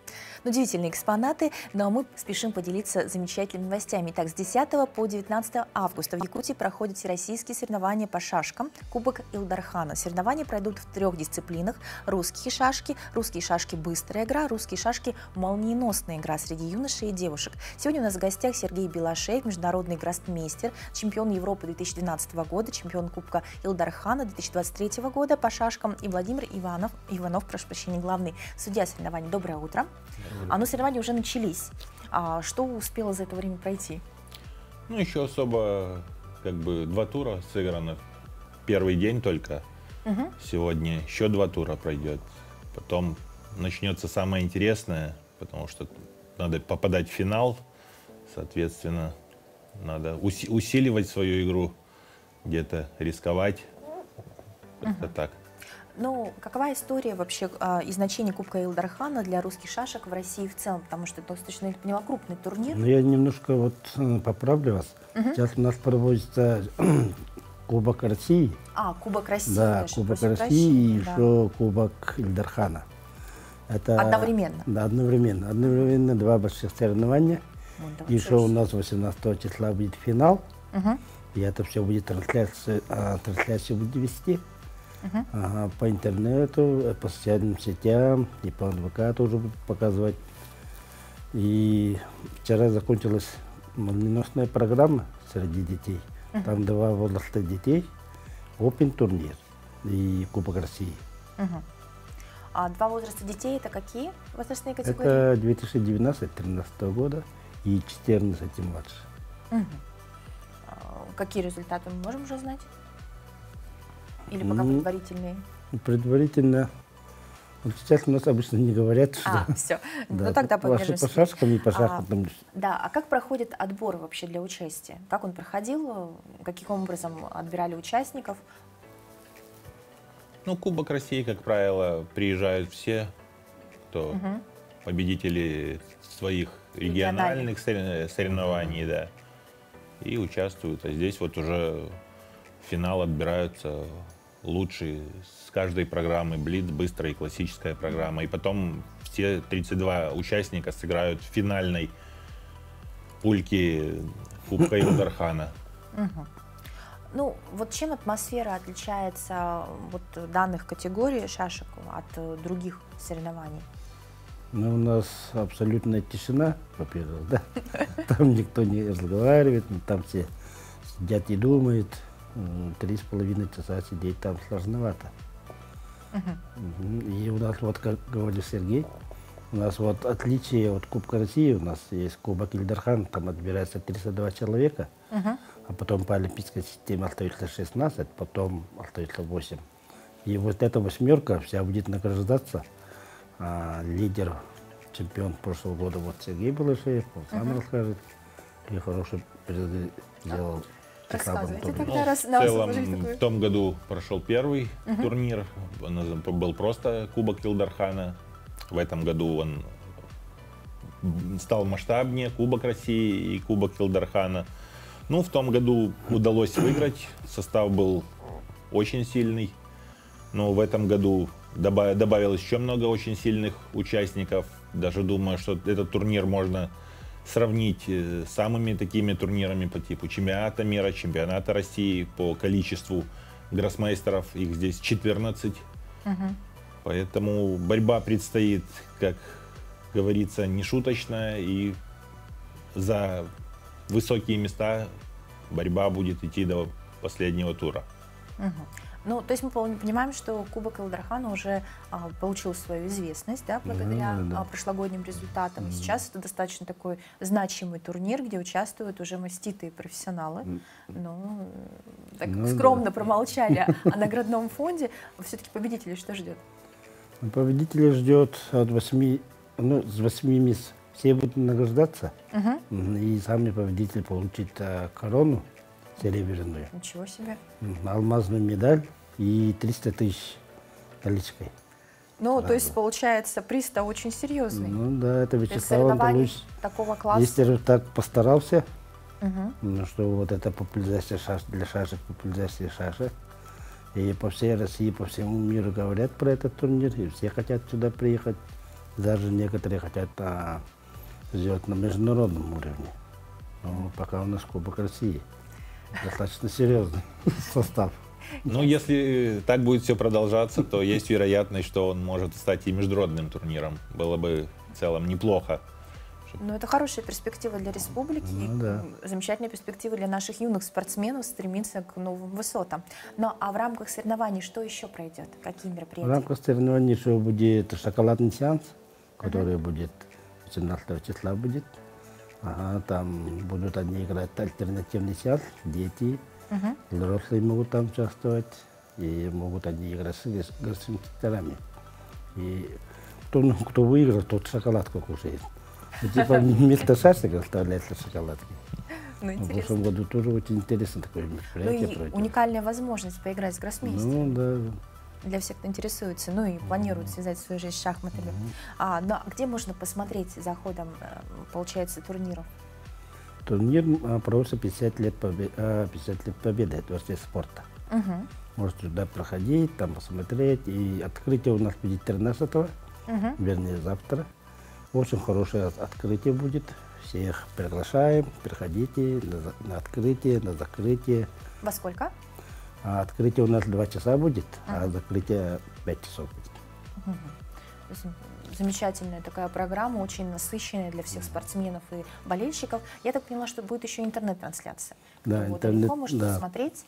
A: Удивительные экспонаты, но мы спешим поделиться замечательными новостями. Итак, с десятого по девятнадцатое августа в Якутии проходят всероссийские соревнования по шашкам Кубок Илдархана. Соревнования пройдут в трех дисциплинах: русские шашки, русские шашки быстрая игра, русские шашки молниеносная игра среди юношей и девушек. Сегодня у нас в гостях Сергей Белашев, международный гроссмейстер, чемпион Европы две тысячи двенадцатого года, чемпион Кубка Илдархана две тысячи двадцать третьего года по шашкам, и Владимир Иванов, Иванов, прошу прощения, главный судья соревнований. Доброе утро. А ну, соревнования уже начались. А что успело за это время пройти?
K: Ну, еще особо, как бы, два тура сыграно. Первый день только. Угу. Сегодня еще два тура пройдет. Потом начнется самое интересное, потому что надо попадать в финал. Соответственно, надо уси- усиливать свою игру, где-то рисковать. Как-то угу. так.
A: Ну, какова история вообще э, и значение Кубка Илдархана для русских шашек в России в целом? Потому что это достаточно, я поняла, крупный турнир.
L: Ну, я немножко вот поправлю вас. Угу. Сейчас у нас проводится Кубок России.
A: А, Кубок России.
L: Да,
A: даже,
L: Кубок России и да. еще Кубок Илдархана. Это
A: одновременно?
L: Да, одновременно. Одновременно два больших соревнования. Вот, да, еще у нас восемнадцатого числа будет финал. Угу. И это все будет трансляция, а, трансляцию будет вести. Uh-huh. Ага, по интернету, по социальным сетям и по НВК тоже будут показывать. И вчера закончилась молниеносная программа среди детей. Uh-huh. Там два возраста детей, Open турнир и Кубок России.
A: Uh-huh. А два возраста детей это какие возрастные категории?
L: Это две тысячи двенадцатого — две тысячи тринадцатого года и четырнадцать и младше.
A: Uh-huh. А какие результаты мы можем уже знать? Или пока ну, предварительные?
L: Предварительно. Вот сейчас у нас обычно не говорят, что...
A: А, все.
L: Да,
A: ну тогда
L: по шашкам и по шахматам.
A: А, да, а как проходит отбор вообще для участия? Как он проходил? Каким образом отбирали участников?
K: Ну, Кубок России, как правило, приезжают все, кто угу. победители своих региональных соревнований, да, и участвуют. А здесь вот уже в финал отбираются лучшие с каждой программы, блиц, быстрая и классическая программа. И потом все тридцать два участника сыграют в финальной пульке Кубка Илдархана.
A: Угу. Ну, вот чем атмосфера отличается вот данных категорий шашек от других соревнований?
L: Ну, у нас абсолютная тишина, во-первых, да. Там никто не разговаривает, там все сидят и думают. Три с половиной часа сидеть там сложновато. Uh-huh. И у нас, вот как говорил Сергей, у нас вот отличие от Кубка России, у нас есть Кубок Илдархан, там отбирается тридцать два человека, uh-huh. а потом по олимпийской системе остается шестнадцать, потом остается восемь. И вот эта восьмерка вся будет награждаться. А, лидер, чемпион прошлого года, вот Сергей Белашев, он сам uh-huh. расскажет, и хороший призы сделал.
A: Рассказывайте
K: ну,
A: тогда, раз
K: в целом, в том году прошел первый uh-huh. турнир, он был просто Кубок Илдархана. В этом году он стал масштабнее, Кубок России и Кубок Илдархана. Ну, в том году удалось выиграть, состав был очень сильный, но в этом году добав- добавилось еще много очень сильных участников. Даже думаю, что этот турнир можно сравнить с самыми такими турнирами по типу чемпионата мира, чемпионата России по количеству гроссмейстеров. Их здесь четырнадцать. Uh-huh. Поэтому борьба предстоит, как говорится, нешуточная. И за высокие места борьба будет идти до последнего тура.
A: Uh-huh. Ну, то есть мы понимаем, что Кубок Илдархана уже а, получил свою известность, да, благодаря mm, да. а, прошлогодним результатам. Mm. И сейчас это достаточно такой значимый турнир, где участвуют уже маститые профессионалы. Mm. Ну, так mm, скромно да. промолчали о наградном фонде. Все-таки победителей что ждет?
L: Победителей ждет от восьми, ну, с восьми мест. Все будут награждаться. Uh-huh. И сами победители получат а, корону серебряную.
A: Ничего себе.
L: Алмазную медаль и триста тысяч наличкой.
A: Ну, да, то есть, получается, приз-то очень серьезный.
L: Ну да, это Вячеслав Андалуевич.
A: Такого класса.
L: Если так постарался,
A: угу.
L: ну, что вот это популяризация шашек, для шашек, популяризация шашек. И по всей России, по всему миру говорят про этот турнир, и все хотят сюда приехать, Даже некоторые хотят а, сделать на международном уровне. Но пока у нас Кубок России. Достаточно серьезный состав.
K: Ну, если так будет все продолжаться, то есть вероятность, что он может стать и международным турниром. Было бы в целом неплохо.
A: Ну, это хорошая перспектива для республики,
L: Ну, да.
A: замечательная перспектива для наших юных спортсменов стремиться к новым высотам. Ну, а в рамках соревнований что еще пройдет? Какие
L: В
A: мероприятия?
L: рамках соревнований еще будет шоколадный сеанс, который uh-huh. будет восемнадцатого числа будет. Ага, там будут они играть альтернативный сеанс, дети, uh-huh. взрослые могут там участвовать, и могут они играть с гроссмейстерами. И кто, ну, кто выиграет, тот шоколадку кушает. И, типа вместо шашек оставляется шоколадки.
A: Ну,
L: в прошлом году тоже очень интересно такое мероприятие.
A: Ну и уникальная возможность поиграть с гроссмейстером.
L: Ну, да.
A: Для всех, кто интересуется, ну и планирует связать свою жизнь с шахматами. Uh-huh. А, ну, а где можно посмотреть за ходом, получается, турниров?
L: Турнир проводится пятьдесят лет победы, пятьдесят лет победы Дворце спорта. Uh-huh. Можете туда проходить, там посмотреть. И открытие у нас будет тринадцатого, uh-huh. вернее завтра. Очень хорошее открытие будет. Всех приглашаем, приходите на, на открытие, на закрытие.
A: Во сколько?
L: А открытие у нас два часа будет, uh-huh. а закрытие пять часов будет.
A: Uh-huh. Замечательная такая программа, очень насыщенная для всех спортсменов и болельщиков. Я так поняла, что будет еще интернет-трансляция.
L: Да,
A: вот
L: интернет,
A: легко может
L: да.
A: посмотреть.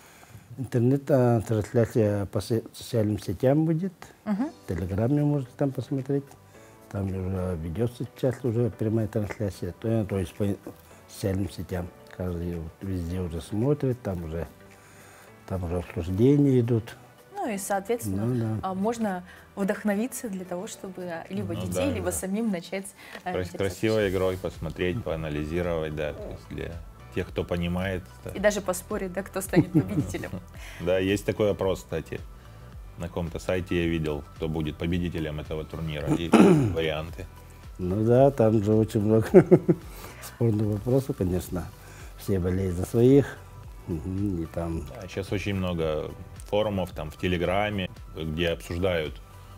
L: Интернет-трансляция по социальным сетям будет. Uh-huh. В Телеграме можете там посмотреть. Там уже ведется сейчас уже прямая трансляция, то, то есть по социальным сетям. Каждый везде уже смотрит, там уже, там уже обсуждения идут.
A: Ну и, соответственно, ну, да. можно вдохновиться для того, чтобы либо ну, детей, да, либо да. самим начать...
K: Красивой игрой посмотреть, поанализировать, да, то есть для тех, кто понимает.
A: И даже поспорить, да, кто станет победителем.
K: Да, есть такой опрос, кстати. На каком-то сайте я видел, кто будет победителем этого турнира, и варианты.
L: Ну да, там же очень много спорных вопросов, конечно. Все болеют за своих. И там...
K: Да, сейчас очень много форумов там в Телеграме, где обсуждают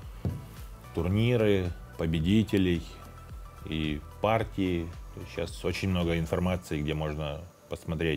K: турниры, победителей и партии. Сейчас очень много информации, где можно посмотреть.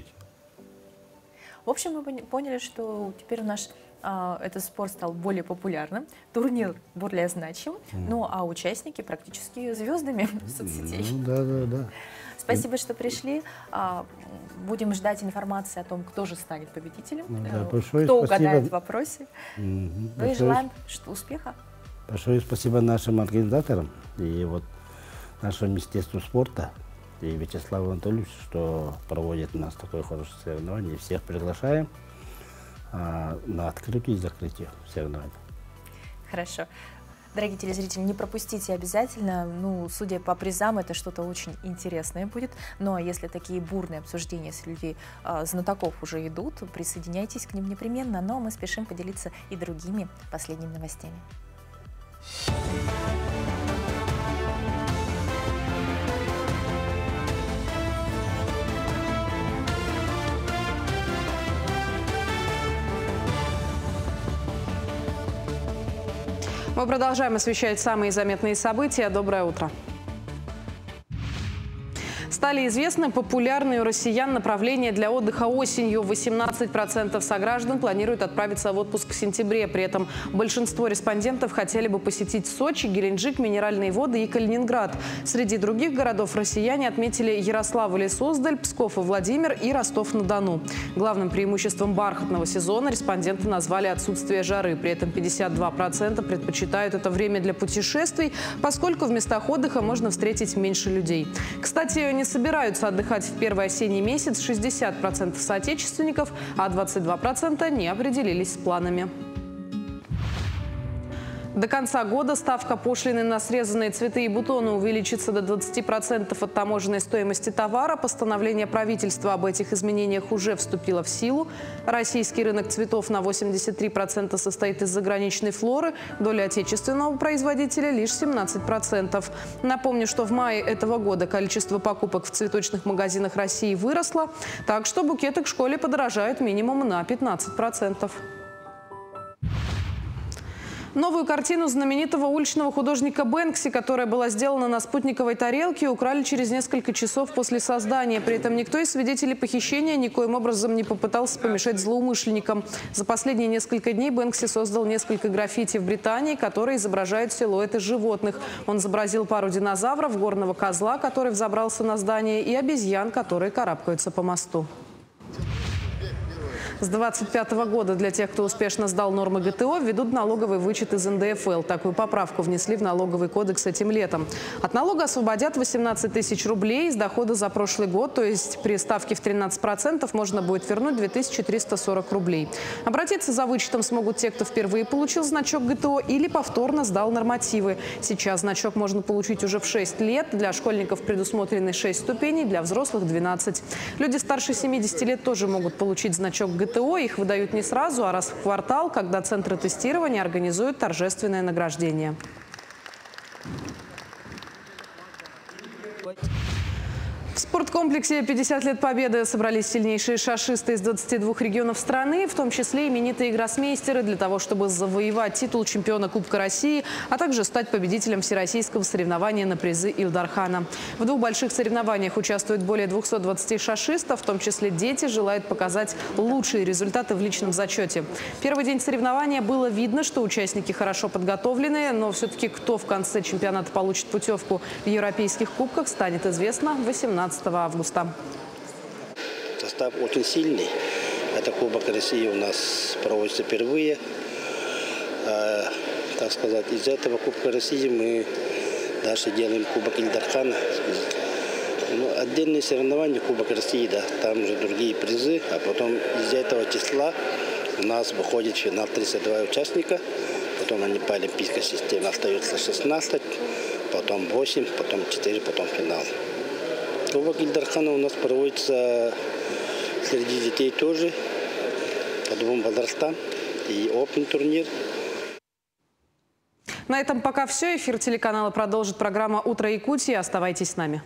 A: В общем, мы поняли, что теперь наш а, этот спорт стал более популярным, турнир более значим, mm. ну а участники практически звездами соцсетей.
L: Ну, да, да, да.
A: Спасибо, что пришли. А, будем ждать информации о том, кто же станет победителем,
L: ну, да,
A: кто
L: спасибо.
A: угадает в вопросе.
L: Mm-hmm.
A: Ну и желаем успеха.
L: Большое спасибо нашим организаторам и вот нашему Министерству спорта и Вячеславу Анатольевичу, что проводит у нас такое хорошее соревнование. Всех приглашаем а, на открытие и закрытие соревнований.
A: Хорошо. Дорогие телезрители, не пропустите обязательно. Ну, судя по призам, это что-то очень интересное будет. Ну, а если такие бурные обсуждения среди а, знатоков уже идут, присоединяйтесь к ним непременно. Но мы спешим поделиться и другими последними новостями.
D: Мы продолжаем освещать самые заметные события. Доброе утро. Стали известны популярные у россиян направления для отдыха осенью. восемнадцать процентов сограждан планируют отправиться в отпуск в сентябре. При этом большинство респондентов хотели бы посетить Сочи, Геленджик, Минеральные воды и Калининград. Среди других городов россияне отметили Ярославль и Суздаль, Псков и Владимир и Ростов-на-Дону. Главным преимуществом бархатного сезона респонденты назвали отсутствие жары. При этом пятьдесят два процента предпочитают это время для путешествий, поскольку в местах отдыха можно встретить меньше людей. Кстати, не собираются отдыхать в первый осенний месяц шестьдесят процентов соотечественников, а двадцать два процента не определились с планами. До конца года ставка пошлины на срезанные цветы и бутоны увеличится до двадцати процентов от таможенной стоимости товара. Постановление правительства об этих изменениях уже вступило в силу. Российский рынок цветов на восемьдесят три процента состоит из заграничной флоры. Доля отечественного производителя лишь семнадцать процентов. Напомню, что в мае этого года количество покупок в цветочных магазинах России выросло. Так что букеты к школе подорожают минимум на пятнадцать процентов. Новую картину знаменитого уличного художника Бэнкси, которая была сделана на спутниковой тарелке, украли через несколько часов после создания. При этом никто из свидетелей похищения никоим образом не попытался помешать злоумышленникам. За последние несколько дней Бэнкси создал несколько граффити в Британии, которые изображают силуэты животных. Он изобразил пару динозавров, горного козла, который взобрался на здание, и обезьян, которые карабкаются по мосту. С двадцать пятого года для тех, кто успешно сдал нормы ГТО, введут налоговый вычет из эн дэ эф эл. Такую поправку внесли в налоговый кодекс этим летом. От налога освободят восемнадцать тысяч рублей из дохода за прошлый год, то есть при ставке в тринадцать процентов можно будет вернуть две тысячи триста сорок рублей. Обратиться за вычетом смогут те, кто впервые получил значок ГТО или повторно сдал нормативы. Сейчас значок можно получить уже в шесть лет. Для школьников предусмотрены шесть ступеней, для взрослых двенадцать. Люди старше семидесяти лет тоже могут получить значок ГТО. ГТО. Их выдают не сразу, а раз в квартал, когда центры тестирования организуют торжественное награждение. В спорткомплексе «пятьдесят лет Победы» собрались сильнейшие шашисты из двадцати двух регионов страны, в том числе именитые гроссмейстеры, для того, чтобы завоевать титул чемпиона Кубка России, а также стать победителем всероссийского соревнования на призы Илдархана. В двух больших соревнованиях участвует более двухсот двадцати шашистов, в том числе дети желают показать лучшие результаты в личном зачете. Первый день соревнования было видно, что участники хорошо подготовлены, но все-таки кто в конце чемпионата получит путевку в европейских кубках, станет известно восемнадцатого августа.
M: Состав очень сильный. Это Кубок России у нас проводится впервые. А, так сказать, из этого Кубка России мы дальше делаем Кубок Илдархана. Ну, отдельные соревнования Кубок России, да, там уже другие призы. А потом из этого числа у нас выходит в финал тридцать два участника. Потом они по олимпийской системе остаются шестнадцать, потом восемь, потом четыре, потом финал. Кубок Илдархана у нас проводится среди детей тоже, по двум возрастам, и опытный турнир.
D: На этом пока все. Эфир телеканала продолжит программа «Утро Якутии». Оставайтесь с нами.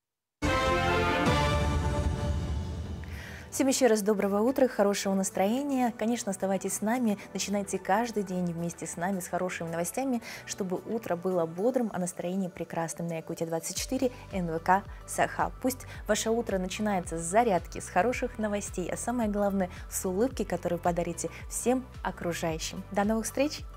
A: Всем еще раз доброго утра, хорошего настроения. Конечно, оставайтесь с нами, начинайте каждый день вместе с нами с хорошими новостями, чтобы утро было бодрым, а настроение прекрасным. На Якутия двадцать четыре, эн вэ ка Саха. Пусть ваше утро начинается с зарядки, с хороших новостей, а самое главное с улыбки, которую подарите всем окружающим. До новых встреч!